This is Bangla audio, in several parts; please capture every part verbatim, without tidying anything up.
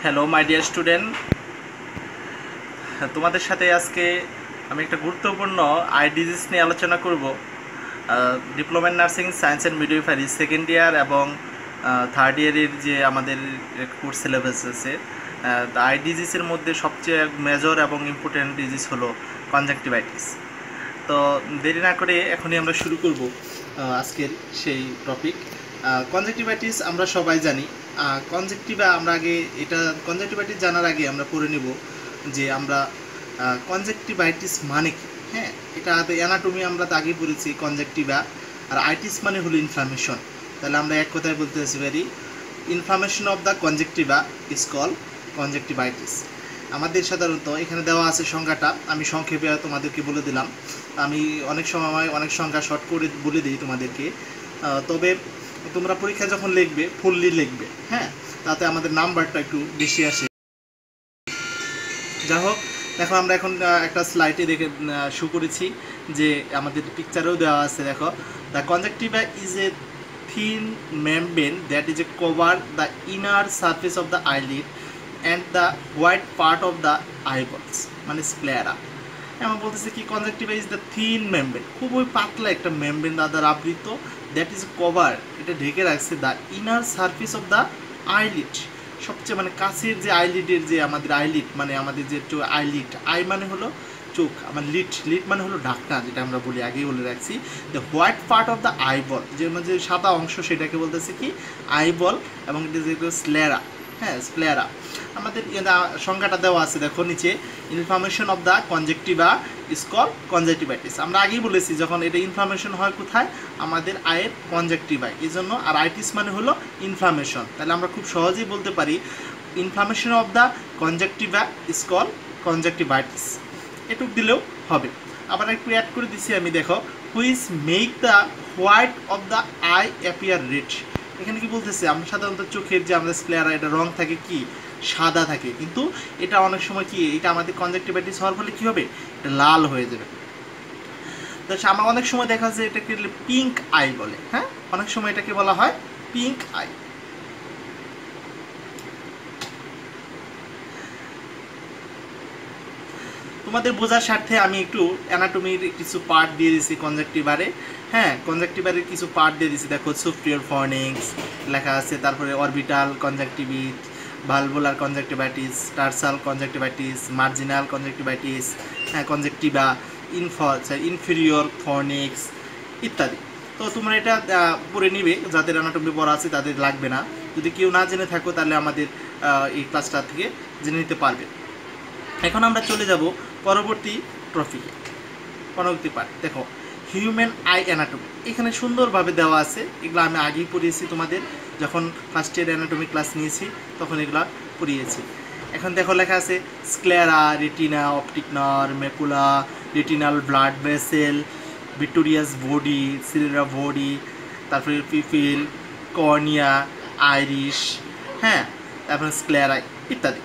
হ্যালো মাই ডিয়ার স্টুডেন্ট, তোমাদের সাথে আজকে আমি একটা গুরুত্বপূর্ণ আই ডিজিজ নিয়ে আলোচনা করব। Diploma in nursing science and midwifery second year এবং থার্ড ইয়ারের যে আমাদের কোর্স সিলেবাস আছে, আই ডিজিজের মধ্যে সবচেয়ে মেজর এবং ইম্পর্টেন্ট ডিজিজ হলো কনজাংটিভাইটিস। তো দেরি না করে এখনই আমরা শুরু করব আজকের সেই টপিক। কনজাংটিভাইটিস আমরা সবাই জানি। কনজাংটিভা আমরা আগে এটা কনজাংটিভাইটিস জানার আগে আমরা পড়ে নেব যে আমরা কনজাংটিভাইটিস মানে কি। হ্যাঁ, এটা অ্যানাটমি আমরা তো আগেই পড়েছি কনজাংটিভা, আর আইটিস মানে হলো ইনফ্লামেশন। তাহলে আমরা এক কথায় বলতে পারি inflammation of the conjunctiva is called conjunctivitis. আমাদের সাধারণত এখানে দেওয়া আছে সংখ্যাটা, আমি সংক্ষেপে তোমাদেরকে বলে দিলাম। আমি অনেক সময় অনেক সংখ্যা শর্ট করে বলে দিই তোমাদেরকে, তবে তোমরা পরীক্ষা যখন লিখবে ফুললি লিখবে, হ্যাঁ, তাতে আমাদের নাম্বারটা একটু বেশি আসে। যাই হোক, দেখো আমরা এখন একটা স্লাইডে দেখে শো করেছি যে আমাদের পিকচারেও দেওয়া আছে। দেখো, the conjunctiva is a thin membrane that is a cover the inner surface of the eyelid and the white part of the eyeballs, মানে স্ক্লেরা। এমন বলতেছে কি conjunctiva is the thin membrane, খুবই পাতলা একটা মেমব্রেন দ্বারা আবৃত, দ্যাট ইজ কভার, এটা ঢেকে রাখছে the inner surface of the eyelid, সবচেয়ে মানে কাছের যে আইলিডের যে আমাদের আইলিড মানে আমাদের যে আইলিড, আই মানে হলো চোখ, আমার লিড, লিড মানে হলো ঢাকনা, যেটা আমরা বলি আগেই বলে রাখছি। The white part of the eyeball, যে যে সাদা অংশ সেটাকে বলতেছে কি আইবল, এবং এটা যে স্ক্লেরা, হ্যাঁ স্ক্লেরা। আমাদের সংখ্যাটা দেওয়া আছে দেখো নিচে, inflammation of the conjunctiva is called conjunctivitis. আমরা আগেই বলেছি যখন এটা ইনফ্লামেশন হয় কোথায়, আমাদের আয়ের কনজাংটিভায়, এই জন্য। আর আইটিস মানে হলো ইনফ্লামেশন, তাহলে আমরা খুব সহজেই বলতে পারি inflammation of the conjunctiva is called conjunctivitis. এটুক দিলেও হবে। আবার একটু অ্যাড করে দিচ্ছি আমি, দেখো, which make the white of the eye appear red. এখানে কি বলতেছে, আমরা সাধারণত চোখের যে আমাদের স্ক্লেরা, এটা রং থাকে কি সাদা থাকে, কিন্তু এটা অনেক সময় কি এটা আমাদের কনজাংটিভাইটিস হওয়ার ফলে কি হবে, এটা লাল হয়ে যাবে। তো আমার অনেক সময় দেখা যায় এটাকে পিঙ্ক আই বলে, হ্যাঁ, অনেক সময় এটাকে বলা হয় পিঙ্ক আই। তোমাদের বোঝার স্বার্থে আমি একটু অ্যানাটমির কিছু পার্ট দিয়ে দিয়েছি কনজাংটিভারে। হ্যাঁ, কনজাংটিভারের কিছু পার্ট দিয়ে দিয়েছি। দেখো, সুপিরিয়র ফর্নিক্স লেখা আছে, তারপরে orbital conjunctiva, valvular conjunctivitis, tarsal conjunctivitis, marginal conjunctivitis, হ্যাঁ কনজাংটিভা, ইনফ ইনফেরিয়র ফর্নিক্স ইত্যাদি। তো তোমরা এটা পড়ে নিবে, যাদের অ্যানাটমি পড়া আছে তাদের লাগবে না। যদি কেউ না জেনে থাকো তাহলে আমাদের এই ক্লাসটা থেকে জেনে নিতে পারবে। এখন আমরা চলে যাব পরবর্তী টপিকে, পরবর্তী পার্ট। দেখো, হিউম্যান আই অ্যানাটমি, এখানে সুন্দরভাবে দেওয়া আছে। এগুলো আমি আগেই পড়িয়েছি তোমাদের, যখন ফার্স্ট ইয়ার অ্যানাটমি ক্লাস নিয়েছি তখন এগুলো পড়িয়েছি। এখন দেখো লেখা আছে sclera, retina, optic nerve, macula, retinal blood vessel, vitreous body, ciliary body, তারপরে পিপিল, কর্নিয়া, আইরিশ, হ্যাঁ, তারপরে স্ক্লেরা ইত্যাদি।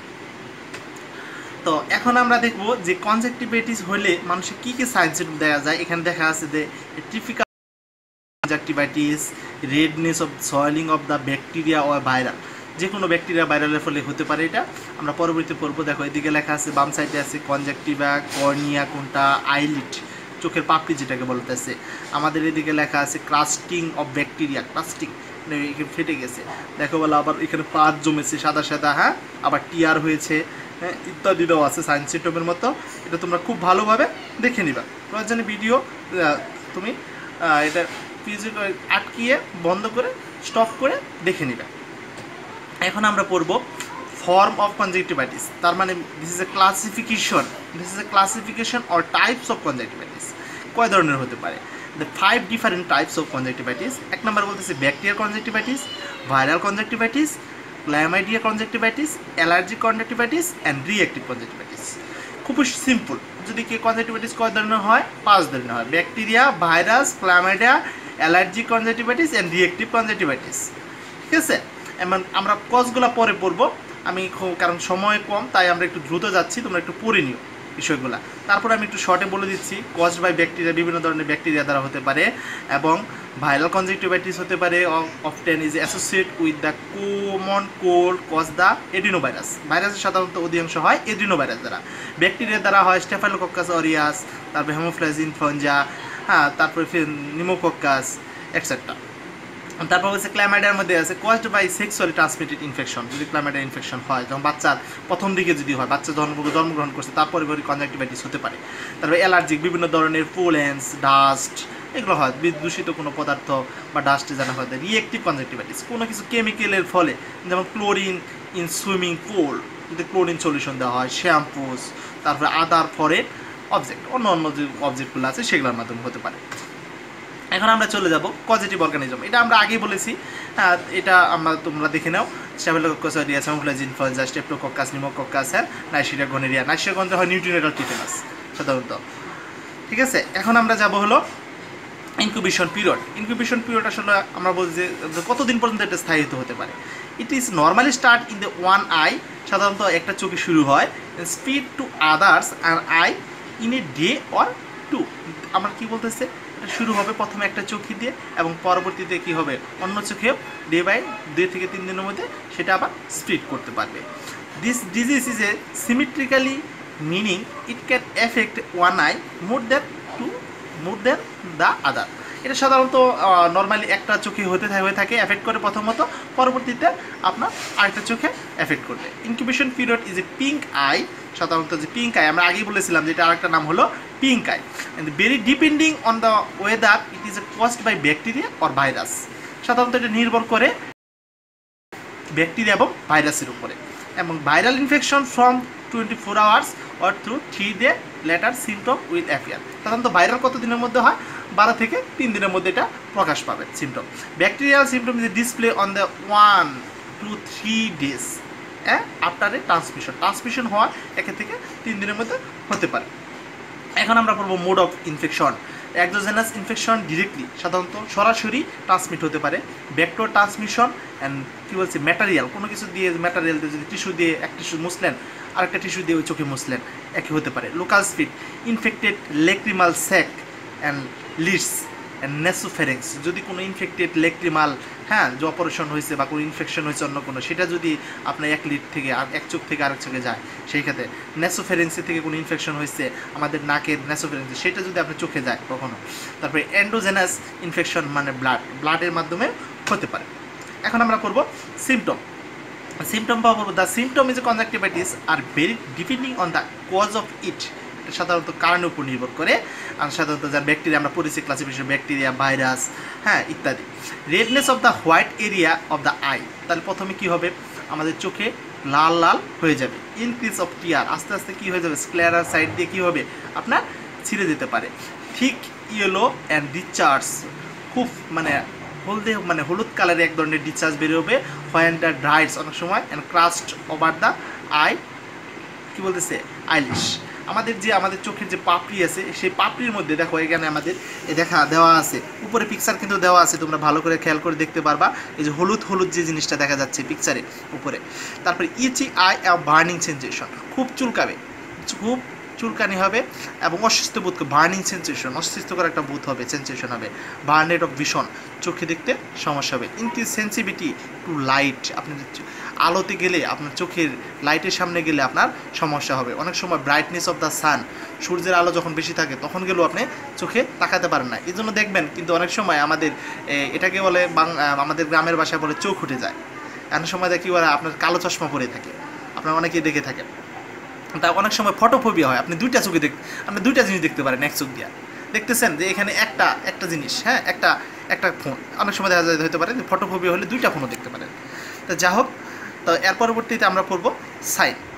তো এখন আমরা দেখব যে কনজাংটিভাইটিস হলে মানুষের কী কী সাইন সিম্পটম দেখা যায়। এখানে দেখা আছে যে typical conjunctivitis, redness of swelling of the bacteria ও ভাইরাল, যে কোনো ব্যাকটেরিয়া ভাইরালের ফলে হতে পারে, এটা আমরা পরবর্তীতে পড়বো। দেখো, এদিকে লেখা আছে বাম সাইডে আছে কনজাংটিভা, কর্নিয়া কোনটা, আইলিড চোখের পাপড়ি যেটাকে বলতেছে। আমাদের এদিকে লেখা আছে ক্রাস্টিং অফ ব্যাকটেরিয়া, ক্রাস্টিং এখানে ফেটে গেছে, দেখো বলে আবার এখানে পাত জমেছে সাদা সাদা, হ্যাঁ, আবার টিয়ার হয়েছে, হ্যাঁ, ইত্যাদি দেওয়া আছে সাইন সিম্পটমের মতো। এটা তোমরা খুব ভালোভাবে দেখে নিবা। তোমার জন্য ভিডিও তুমি এটা আটকিয়ে বন্ধ করে স্টপ করে দেখে নিবা। এখন আমরা পড়ব ফর্ম অফ কনজাংটিভাইটিস, তার মানে this is a classification, this is a classification or types of conjunctivitis. কয় ধরনের হতে পারে? The five different types of conjunctivitis. এক নম্বর বলতেছে bacterial conjunctivitis, viral conjunctivitis, chlamydia conjunctivitis, allergic conjunctivitis and reactive conjunctivitis. খুবই সিম্পল। যদি কি কনজাংটিভাইটিস কয় ধরনের হয়? পাঁচ ধরনের হয়: bacteria, virus, chlamydia, allergic conjunctivitis and reactive conjunctivitis. ঠিক আছে, এমন আমরা কজগুলো পরে পড়বো। আমি কারণ সময় কম তাই আমরা একটু দ্রুত যাচ্ছি, তোমরা একটু পড়ে নিও। বিষয়গুলো। তারপরে আমি একটু শর্টে বলে দিচ্ছি, কজড বাই ব্যাকটেরিয়া বিভিন্ন ধরনের ব্যাকটেরিয়া দ্বারা হতে পারে, এবং ভাইরাল কনজাংটিভাইটিস হতে পারে often is associate with the common cold cause the adenovirus. ভাইরাসের সাধারণত অধিকাংশ হয় এডিনোভাইরাস দ্বারা। ব্যাকটেরিয়া দ্বারা হয় স্টেফাইলোকক্কাস অরিয়াস, তারপরে হেমোফিলাস ইনফ্লুয়েঞ্জা, হ্যাঁ, তারপরে নিউমোকক্কাস এটসেট্রা। তারপর হচ্ছে ক্লাইমাইডিয়ার মধ্যে আছে caused by sexually transmitted infection. যদি ক্লাইমাইডিয়া ইনফেকশন হয়, যখন বাচ্চার প্রথম দিকে যদি হয়, বাচ্চা জন্ম জন্মগ্রহণ করছে তারপরে পরে কনজাংটিভাইটিস হতে পারে। তারপরে অ্যালার্জিক বিভিন্ন ধরনের পোলেন্স, ডাস্ট, এগুলো হয় দূষিত কোনো পদার্থ বা ডাস্টে জানা হয়। রিয়েক্টিভ কনজাংটিভাইটিস কোনো কিছু কেমিক্যালের ফলে, যেমন ক্লোরিন ইন সুইমিং পুল, যদি ক্লোরিন সলিউশন দেওয়া হয়, শ্যাম্পুস, তারপরে আদার ফরেন অবজেক্ট, অন্য অন্য যে অবজেক্টগুলো আছে সেগুলোর মাধ্যমে হতে পারে। এখন আমরা চলে যাব পজিটিভ অর্গানিজম। এটা আমরা আগেই বলেছি, এটা আমরা তোমরা দেখে নাও, staphylococcus aureus, haemophilus influenza, staphylococcus, pneumococcus, আর নাইসেরিয়া গনোরিয়া। নাইসেরিয়া গনোরিয়া হয় নিউট্রিনেটাল টিটেনাস সাধারণত। ঠিক আছে, এখন আমরা যাব হলো ইনকিউবেশন পিরিয়ড। ইনকিউবেশন পিরিয়ড আসলে আমরা বলছি যে কতদিন পর্যন্ত এটা স্থায়িত হতে পারে। It is normally start in the one eye, সাধারণত একটা চোখে শুরু হয়, স্প্রেড টু আদার্স আর eye in a day or two. আমরা কি বলতেছে, এটা শুরু হবে প্রথমে একটা চোখে দিয়ে, এবং পরবর্তীতে কি হবে অন্য চোখেও ডে বাই দুই থেকে তিন দিনের মধ্যে সেটা আবার স্প্রেড করতে পারবে। This disease is a symmetrically, meaning it can affect one eye more than two more than the other. এটা সাধারণত নর্মালি একটা চোখে হতে হয়ে থাকে, এফেক্ট করে প্রথমত, পরবর্তীতে আপনার আরেকটা চোখে এফেক্ট করবে। Incubation period is a pink eye, সাধারণত যে পিঙ্ক আই আমরা আগেই বলেছিলাম যে এটা আরেকটা নাম হলো pink eye, and vary depending on the weather it is caused by bacteria or virus. সাধারণত এটা নির্ভর করে ব্যাকটেরিয়া এবং ভাইরাসের উপরে, এবং viral infection from twenty four hours or through three day later symptom with appear. সাধারণত ভাইরাল কত দিনের মধ্যে হয়, বারো থেকে তিন দিনের মধ্যে এটা প্রকাশ পাবে symptom. Bacterial symptom is display on the one two three days হ্যাঁ আফটার এ ট্রান্সমিশন। ট্রান্সমিশন হওয়ার একে থেকে তিন দিনের মধ্যে হতে পারে। এখন আমরা পড়বো mode of infection. Exogenous infection directly, সাধারণত সরাসরি ট্রান্সমিট হতে পারে। ভেক্টর ট্রান্সমিশন অ্যান্ড কী বলছে ম্যাটারিয়াল, কোনো কিছু দিয়ে ম্যাটারিয়াল দিয়ে, যদি টিস্যু দিয়ে এক টিস্যু মুছলেন আরেকটা টিস্যু দিয়ে ওই চোখে মুছলেন, একই হতে পারে। Local spread, infected lacrimal sac and lids and nasopharynx, যদি কোনো ইনফেক্টেড লেক্রিমাল, হ্যাঁ যে অপারেশন হয়েছে বা কোনো ইনফেকশন হয়েছে অন্য কোনো, সেটা যদি আপনার এক লিড থেকে আর এক চোখ থেকে আরেক চোখে যায়, সেই ক্ষেত্রে নেসোফেরেন্সি থেকে কোনো ইনফেকশন হয়েছে আমাদের নাকের নেসোফেরেন্সি, সেটা যদি আপনার চোখে যায় কখনো। তারপরে এন্ডোজেনাস ইনফেকশন মানে ব্লাড, ব্লাডের মাধ্যমে হতে পারে। এখন আমরা করব সিমটম। সিমটম পাবো, the symptom is a conjunctivitis are vary depending on the cause of it. সাধারণত কারণের উপর নির্ভর করে, আর সাধারণত যার ব্যাকটেরিয়া আমরা পরিচয় ক্লাসিফিকেশন, ব্যাকটেরিয়া, ভাইরাস, হ্যাঁ ইত্যাদি। Redness of the white area of the eye, তাহলে প্রথমে কি হবে আমাদের চোখে লাল লাল হয়ে যাবে। ইনক্রিজ অফ টিয়ার, আস্তে আস্তে কী হয়ে যাবে স্ক্লেরার সাইড দিয়ে কী হবে আপনার ছিঁড়ে যেতে পারে। ঠিক ইয়েলো অ্যান্ড ডিসচার্জ, খুব মানে হলদে মানে হলুদ কালারে এক ধরনের ডিসচার্জ বেরোবে। হোয়েন দ্য ড্রাইডস, অনেক সময় and crust over the eye, কী বলতেছে আইলিশ। আমাদের যে আমাদের চোখের যে পাপড়ি আছে, সেই পাপড়ির মধ্যে দেখো এখানে আমাদের এ দেখা দেওয়া আছে, উপরে পিকচার কিন্তু দেওয়া আছে, তোমরা ভালো করে খেয়াল করে দেখতে পারবা। এই যে হলুদ হলুদ যে জিনিসটা দেখা যাচ্ছে পিকচারে উপরে। তারপরে ইচি আই আর বার্নিং সেন্সেশন, খুব চুলকাবে, খুব চুলকানি হবে এবং অস্বস্তি বোধ, বার্নিং সেন্সেশন, অস্বস্তিকর একটা বোধ হবে, সেন্সেশন হবে। বার্নেট অফ ভিশন, চোখে দেখতে সমস্যা হবে। ইনক্রিজ সেন্সিটিভিটি টু লাইট, আপনি আলোতে গেলে আপনার চোখের লাইটের সামনে গেলে আপনার সমস্যা হবে। অনেক সময় ব্রাইটনেস অফ দ্য সান, সূর্যের আলো যখন বেশি থাকে তখন গেলেও আপনি চোখে তাকাতে পারেন না। এই জন্য দেখবেন কিন্তু অনেক সময় আমাদের এটাকে বলে আমাদের গ্রামের ভাষায় বলে চোখ উঠে যায়। এমন সময় দেখি ওরা আপনার কালো চশমা পরে থাকে, আপনারা অনেকেই দেখে থাকেন। তা অনেক সময় ফটোফোবিয়া হয়, আপনি দুইটা চোখে দেখ আপনি দুইটা জিনিস দেখতে পারেন এক চোখ দিয়ে। দেখতেছেন যে এখানে একটা একটা জিনিস, হ্যাঁ একটা একটা ফোন, অনেক সময় দেখা যায় হতে পারে যে ফটোফোবিয়া হলে দুইটা ফোনও দেখতে পারেন। তো যা হোক, তো এর পরবর্তীতে আমরা পড়ব সাইন।